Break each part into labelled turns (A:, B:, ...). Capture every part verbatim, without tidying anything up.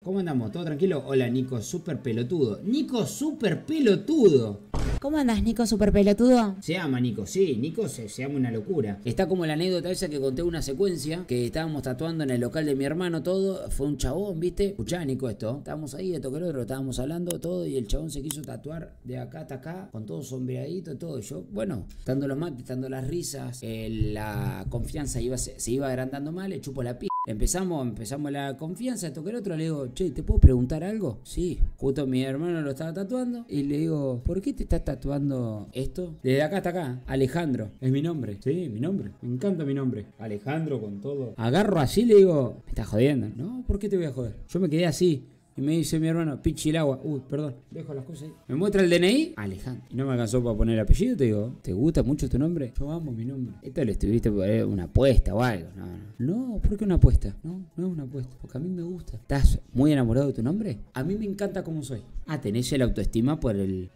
A: ¿Cómo andamos? ¿Todo tranquilo? Hola, Nico, súper pelotudo. Nico, súper pelotudo.
B: ¿Cómo andás, Nico, super pelotudo?
A: Se llama Nico, sí, Nico se, se llama una locura. Está como la anécdota esa que conté una secuencia, que estábamos tatuando en el local de mi hermano, todo, fue un chabón, ¿viste? Escuchá, Nico, esto, estábamos ahí, de toque el otro, estábamos hablando todo, y el chabón se quiso tatuar de acá hasta acá, con todo sombreadito, todo. Yo, bueno, estando los mates, estando las risas, eh, la confianza iba, se, se iba agrandando mal, le chupo la p. Empezamos, empezamos la confianza, toque el otro, le digo, che, ¿te puedo preguntar algo? Sí, justo mi hermano lo estaba tatuando, y le digo, ¿por qué te estás tatuando esto? Desde acá hasta acá, Alejandro, es mi nombre. Sí, mi nombre, me encanta mi nombre. Alejandro con todo. Agarro así, le digo, me estás jodiendo. No, ¿por qué te voy a joder? Yo me quedé así. Y me dice mi hermano, pichi el agua. Uy, perdón, dejo las cosas ahí. Me muestra el D N I, Alejandro. Y no me alcanzó para poner el apellido, te digo, ¿te gusta mucho tu nombre? Yo amo mi nombre. Esto le estuviste por una apuesta o algo. No, no. No, ¿por qué una apuesta? No, no es una apuesta, porque a mí me gusta. ¿Estás muy enamorado de tu nombre? A mí me encanta cómo soy. Ah, tenés el autoestima por el...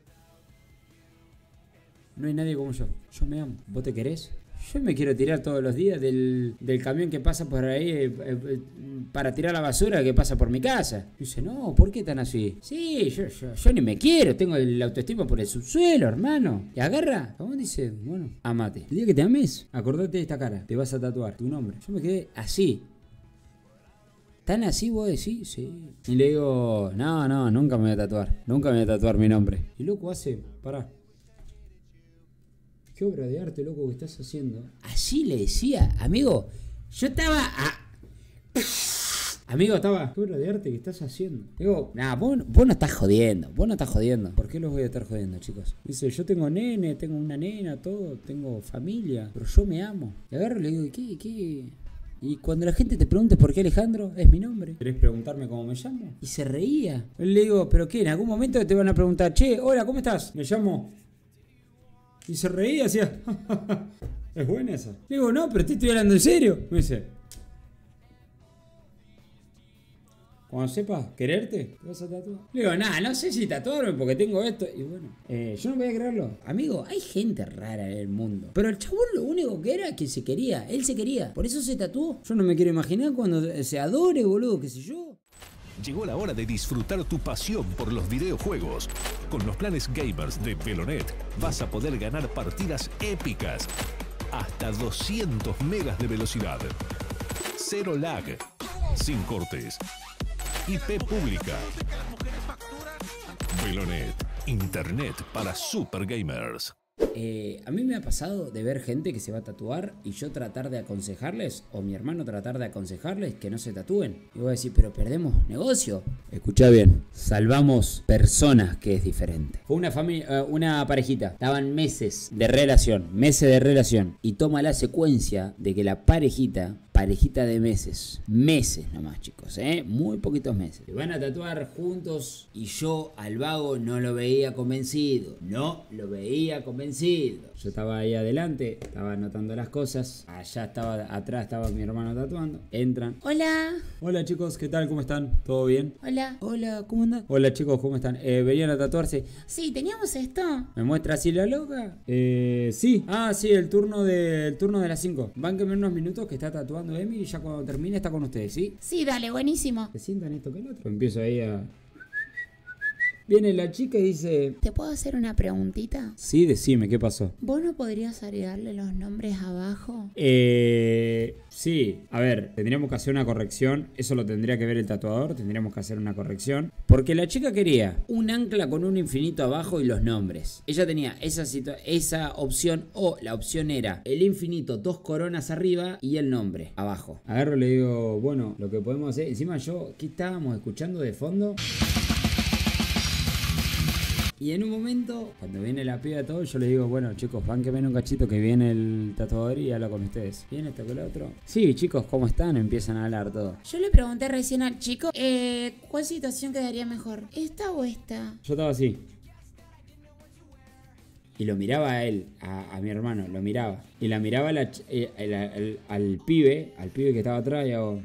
A: No hay nadie como yo. Yo me amo. ¿Vos te querés? Yo me quiero tirar todos los días del, del camión que pasa por ahí eh, eh, para tirar la basura que pasa por mi casa. Y dice, no, ¿por qué tan así? Sí, yo, yo, yo ni me quiero, tengo el autoestima por el subsuelo, hermano. Y agarra, ¿cómo dice? Bueno, amate. El día que te ames, acordate de esta cara, te vas a tatuar tu nombre. Yo me quedé así. ¿Tan así vos decís? Sí. Y le digo, no, no, nunca me voy a tatuar. Nunca me voy a tatuar mi nombre. Y loco hace, pará. ¿Qué obra de arte, loco, que estás haciendo? Así le decía, amigo, yo estaba... A... Amigo, estaba... ¿Qué obra de arte que estás haciendo? Digo, nah, vos, vos no estás jodiendo, vos no estás jodiendo. ¿Por qué los voy a estar jodiendo, chicos? Dice, yo tengo nene, tengo una nena, todo, tengo familia, pero yo me amo. Y agarro y le digo, ¿qué, qué...? Y cuando la gente te pregunte por qué Alejandro, es mi nombre. ¿Querés preguntarme cómo me llamo? Y se reía. Él le digo, ¿pero qué? En algún momento te van a preguntar, che, hola, ¿cómo estás? Me llamo... Y se reía, hacía... ¿Es buena esa? Le digo, no, pero te estoy hablando en serio. Me dice... Cuando sepas quererte, te vas a tatuar. Le digo, nada, no sé si tatuarme porque tengo esto. Y bueno, eh, yo no voy a creerlo. Amigo, hay gente rara en el mundo. Pero el chabón lo único que era que se quería. Él se quería. Por eso se tatuó. Yo no me quiero imaginar cuando se adore, boludo, qué sé yo.
C: Llegó la hora de disfrutar tu pasión por los videojuegos. Con los planes gamers de Velonet vas a poder ganar partidas épicas. Hasta doscientos megas de velocidad. Cero lag. Sin cortes. I P pública. Velonet. Internet para super gamers.
A: Eh, a mí me ha pasado de ver gente que se va a tatuar y yo tratar de aconsejarles, o mi hermano tratar de aconsejarles que no se tatúen. Y voy a decir, pero perdemos negocio. Escuchá bien, salvamos personas, que es diferente. Fue una familia, uh, una parejita, estaban meses de relación, meses de relación, y toma la secuencia de que la parejita, parejita de meses, meses nomás, chicos, eh, muy poquitos meses, se van a tatuar juntos y yo al vago no lo veía convencido, no lo veía convencido. Yo estaba ahí adelante, estaba anotando las cosas, allá estaba, atrás estaba mi hermano tatuando, entran.
B: Hola.
A: Hola chicos, ¿qué tal? ¿Cómo están? ¿Todo bien?
B: Hola.
A: Hola, ¿cómo andan? Hola chicos, ¿cómo están? Eh, ¿Venían a tatuarse?
B: Sí, teníamos esto.
A: ¿Me muestra así la loca? Eh, sí. Ah, sí, el turno de, el turno de las cinco. Bánquenme unos minutos que está tatuando Emi y ya cuando termine está con ustedes, ¿sí?
B: Sí, dale, buenísimo.
A: ¿Se sientan esto que el otro? Empiezo ahí a... Viene la chica y dice...
B: ¿Te puedo hacer una preguntita?
A: Sí, decime, ¿qué pasó?
B: ¿Vos no podrías agregarle los nombres abajo?
A: Eh... Sí, a ver, tendríamos que hacer una corrección. Eso lo tendría que ver el tatuador. Tendríamos que hacer una corrección. Porque la chica quería un ancla con un infinito abajo y los nombres. Ella tenía esa, esa opción, o la opción era el infinito, dos coronas arriba y el nombre abajo. Agarro y le digo, bueno, lo que podemos hacer... Encima yo, ¿qué estábamos escuchando de fondo? Y en un momento, cuando viene la piba todo, yo les digo, bueno chicos, bánquenme un cachito que viene el tatuador y habla con ustedes. ¿Viene esto que el otro? Sí, chicos, ¿cómo están? Empiezan a hablar todo.
B: Yo le pregunté recién al chico, eh, ¿cuál situación quedaría mejor? ¿Esta o esta?
A: Yo estaba así. Y lo miraba a él, a, a mi hermano, lo miraba. Y la miraba a la, eh, al, al, al pibe, al pibe que estaba atrás y hago...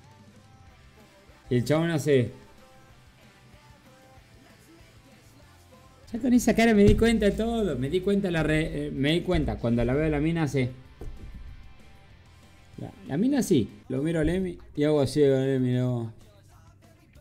A: Y el chabón hace... Ya con esa cara me di cuenta de todo, me di cuenta la re, eh, me di cuenta cuando la veo a la mina hace. La, la mina sí, lo miro a Emi y hago así a Emi, hago.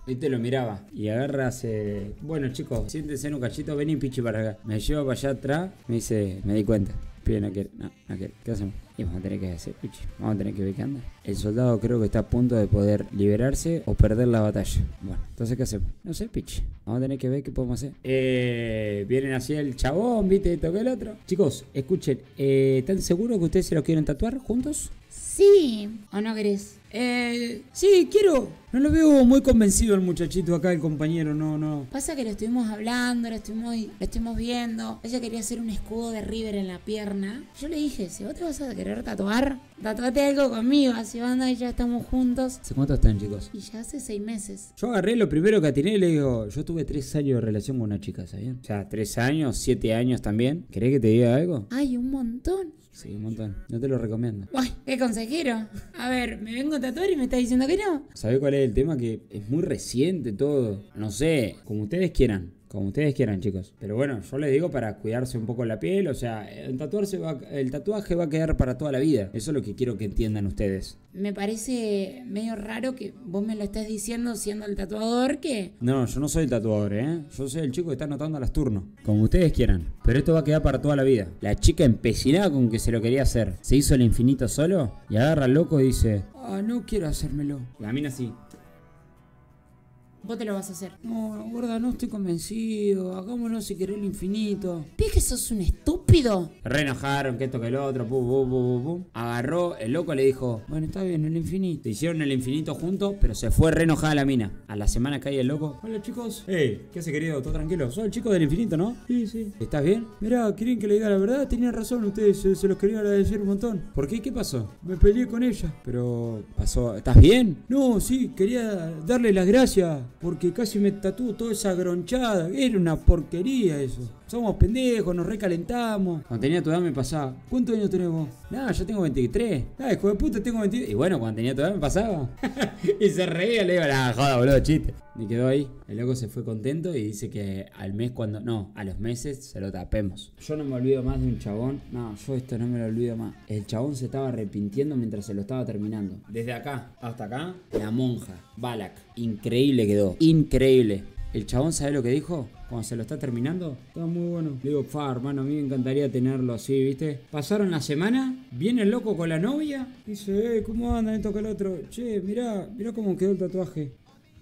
A: Ahí te lo miraba. Y agarras, eh, bueno chicos, siéntense en un cachito, vení pichi para acá. Me lleva para allá atrás, me dice, me di cuenta. Pibe, no quiere, no, no quiere. ¿Qué hacemos? Y vamos a tener que hacer, pichi. Vamos a tener que ver qué anda. El soldado creo que está a punto de poder liberarse o perder la batalla. Bueno, entonces ¿qué hacemos? No sé, pichi. Vamos a tener que ver qué podemos hacer. Eh, vienen así el chabón, viste, esto que el otro. Chicos, escuchen, eh, ¿están seguros que ustedes se lo quieren tatuar juntos?
B: Sí, ¿o no querés?
A: Eh, sí, quiero. No lo veo muy convencido el muchachito acá, el compañero, no, no.
B: Pasa que lo estuvimos hablando, lo estuvimos, lo estuvimos viendo. Ella quería hacer un escudo de River en la pierna. Yo le dije, si vos te vas a querer tatuar, tatuate algo conmigo, así banda y ya estamos juntos.
A: ¿Hace cuánto están, chicos?
B: Y ya hace seis meses.
A: Yo agarré lo primero que atiné y le digo, yo tuve tres años de relación con una chica, ¿sabían? O sea, tres años, siete años también. ¿Querés que te diga algo?
B: Ay, un montón.
A: Sí, un montón. No te lo recomiendo.
B: Uy, qué consejero. A ver, me vengo a tatuar y me está diciendo que no.
A: ¿Sabés cuál es el tema? Que es muy reciente todo. No sé, como ustedes quieran. Como ustedes quieran, chicos. Pero bueno, yo les digo para cuidarse un poco la piel. O sea, el, tatuarse va, el tatuaje va a quedar para toda la vida. Eso es lo que quiero que entiendan ustedes.
B: Me parece medio raro que vos me lo estés diciendo siendo el tatuador que...
A: No, yo no soy el tatuador, ¿eh? Yo soy el chico que está anotando las turnos. Como ustedes quieran. Pero esto va a quedar para toda la vida. La chica empecinada con que se lo quería hacer. Se hizo el infinito solo y agarra al loco y dice... Ah, no quiero hacérmelo. La mina sí.
B: Vos te lo vas a hacer.
A: No, gorda, no estoy convencido. Hagámoslo si querés el infinito.
B: ¿Ves que sos un estúpido?
A: Se re enojaron, que esto que el otro. Pum, pum, pum, pum. Agarró, el loco le dijo, bueno, está bien, el infinito. Se hicieron el infinito juntos, pero se fue re enojada la mina. A la semana cae el loco. Hola, chicos. Hey, ¿qué hace, querido? ¿Todo tranquilo? ¿Sos el chico del infinito, no? Sí, sí. ¿Estás bien? Mirá, ¿quieren que le diga la verdad? Tenían razón ustedes, se, se los quería agradecer un montón. ¿Por qué? ¿Qué pasó? Me peleé con ella. Pero, pasó. ¿Estás bien? No, sí, quería darle las gracias porque casi me tatuó toda esa gronchada. Era una porquería eso. Somos pendejos, nos recalentamos. Cuando tenía tu edad me pasaba. ¿Cuántos años tenés vos? Nah, yo tengo veintitrés. Ah, hijo de puta, tengo veintidós. Y bueno, cuando tenía tu edad me pasaba. Y se reía, le digo, la joda, boludo, chiste. Y quedó ahí. El loco se fue contento y dice que al mes cuando... No, a los meses se lo tapemos. Yo no me olvido más de un chabón. No, yo esto no me lo olvido más. El chabón se estaba arrepintiendo mientras se lo estaba terminando. Desde acá hasta acá, la monja, Balak. Increíble quedó. Increíble. El chabón, ¿sabe lo que dijo? Cuando se lo está terminando, está muy bueno. Le digo, fa, hermano, a mí me encantaría tenerlo así, ¿viste? Pasaron la semana, viene el loco con la novia, dice, eh, ¿cómo anda esto que el otro? Che, mirá, mirá cómo quedó el tatuaje.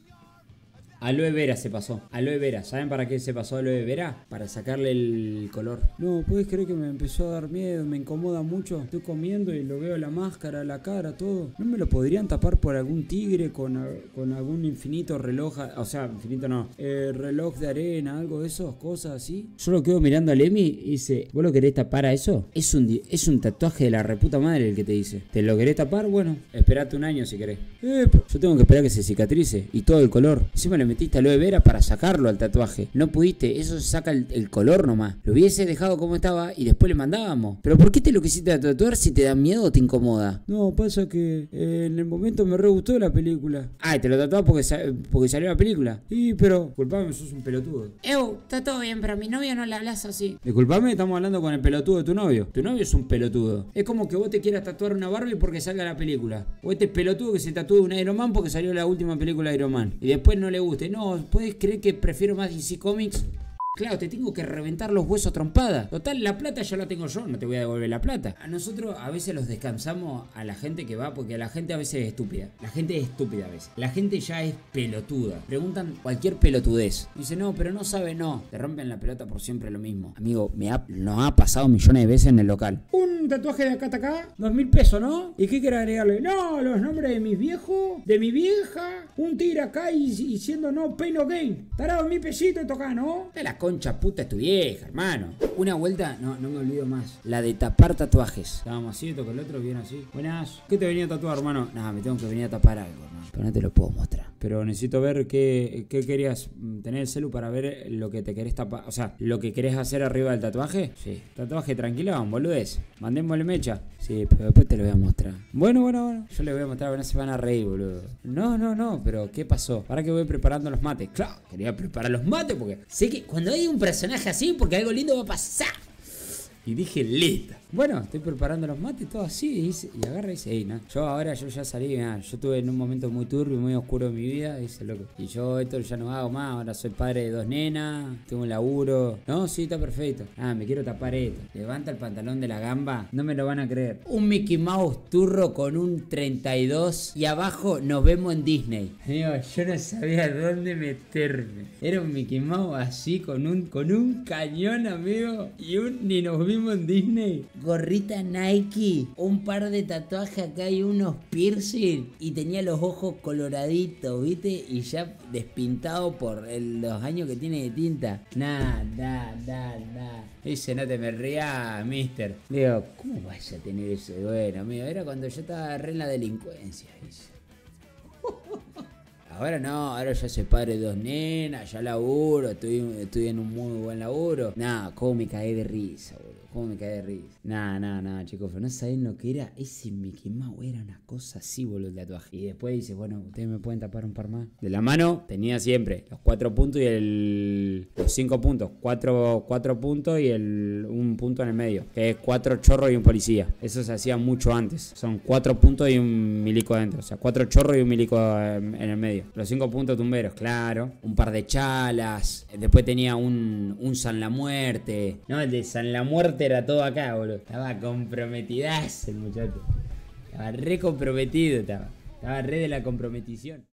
A: Aloe vera se pasó. Aloe vera. ¿Saben para qué se pasó aloe vera? Para sacarle el color. No, ¿puedes creer que me empezó a dar miedo? Me incomoda mucho. Estoy comiendo y lo veo la máscara, la cara, todo. ¿No me lo podrían tapar por algún tigre con, con algún infinito reloj? O sea, infinito no. Eh, reloj de arena, algo de esas cosas así. Yo lo quedo mirando a Emi y dice, ¿vos lo querés tapar a eso? Es un, es un tatuaje de la reputa madre el que te dice. ¿Te lo querés tapar? Bueno, esperate un año si querés. Eh, yo tengo que esperar que se cicatrice. Y todo el color. Encima le metiste aloe vera para sacarlo al tatuaje. No pudiste, eso se saca el, el color nomás. Lo hubiese dejado como estaba y después le mandábamos. ¿Pero por qué te lo quisiste tatuar si te da miedo o te incomoda? No, pasa que eh, en el momento me re gustó la película. Ah, ¿y te lo tatuás porque, sa porque salió la película? Sí, pero, disculpame, sos un pelotudo.
B: Ew, está todo bien, pero a mi novio no le hablas así.
A: Disculpame, estamos hablando con el pelotudo de tu novio. Tu novio es un pelotudo. Es como que vos te quieras tatuar una Barbie porque salga la película. O este pelotudo que se tatúe un Iron Man porque salió la última película de Iron Man. Y después no le guste. No, ¿puedes creer que prefiero más D C Comics? Claro, te tengo que reventar los huesos trompada. Total, la plata ya la tengo yo, no te voy a devolver la plata. A nosotros a veces los descansamos a la gente que va, porque la gente a veces es estúpida. La gente es estúpida a veces. La gente ya es pelotuda. Preguntan cualquier pelotudez. Dice, no, pero no sabe, no. Te rompen la pelota por siempre lo mismo. Amigo, me ha, nos ha pasado millones de veces en el local. Un tatuaje de acá hasta acá, dos mil pesos, ¿no? ¿Y qué querés agregarle? No, los nombres de mis viejos, de mi vieja, un tigre acá y, y siendo no pain no gain. Tarado mil pesitos toca, ¿no? De la concha puta es tu vieja, hermano. Una vuelta, no, no me olvido más. La de tapar tatuajes. Estábamos así, toco el otro, bien así. Buenas. ¿Qué te venía a tatuar, hermano? Nada, me tengo que venir a tapar algo, hermano. Pero no te lo puedo mostrar. Pero necesito ver qué, qué querías tener el celu para ver lo que te querés tapar. O sea, lo que querés hacer arriba del tatuaje. Sí. Tatuaje tranquilón, boludez. Mandémosle mecha. Sí, pero después te lo voy a mostrar. Bueno, bueno, bueno. Yo les voy a mostrar, no se van a reír, boludo. No, no, no, pero ¿qué pasó? Para que voy preparando los mates. Claro, quería preparar los mates porque sé que cuando hay un personaje así, porque algo lindo va a pasar. Y dije, listo. Bueno, estoy preparando los mates, todo así. Y, dice, y agarra y dice, hey, no. Yo ahora yo ya salí, nah, yo estuve en un momento muy turbio, muy oscuro de mi vida. Dice, loco. Y yo esto ya no hago más. Ahora soy padre de dos nenas. Tengo un laburo. No, sí, está perfecto. Ah, me quiero tapar esto. Levanta el pantalón de la gamba. No me lo van a creer. Un Mickey Mouse turro con un treinta y dos. Y abajo nos vemos en Disney. Digo, yo no sabía dónde meterme. Era un Mickey Mouse así con un, con un cañón, amigo. Y un ni nos vimos en Disney. Gorrita Nike, un par de tatuajes acá y unos piercing. Y tenía los ojos coloraditos, ¿viste? Y ya despintado por el, los años que tiene de tinta. Nah, nah, nah, nah. Dice, no te me rías, mister. Digo, ¿cómo vas a tener eso? Bueno, amigo, era cuando yo estaba re en la delincuencia, dice. Ahora no, ahora ya soy padre de dos nenas, ya laburo, estoy, estoy en un muy buen laburo. Nah, cómo me caí de risa, boludo. Cómo me caí de risa. Nah, nah, nah, chicos, pero no saben lo que era. Ese Mickey Mouse era una cosa así, boludo, el tatuaje. Y después dice, bueno, ustedes me pueden tapar un par más. De la mano tenía siempre los cuatro puntos y el... los cinco puntos. Cuatro, cuatro puntos y el un punto en el medio. Que es cuatro chorros y un policía. Eso se hacía mucho antes. Son cuatro puntos y un milico adentro. O sea, cuatro chorros y un milico en el medio. Los cinco puntos tumberos, claro. Un par de chalas. Después tenía un, un San la Muerte. No, el de San la Muerte era todo acá, boludo. Estaba comprometidazo el muchacho. Estaba re comprometido, estaba. Estaba re de la comprometición.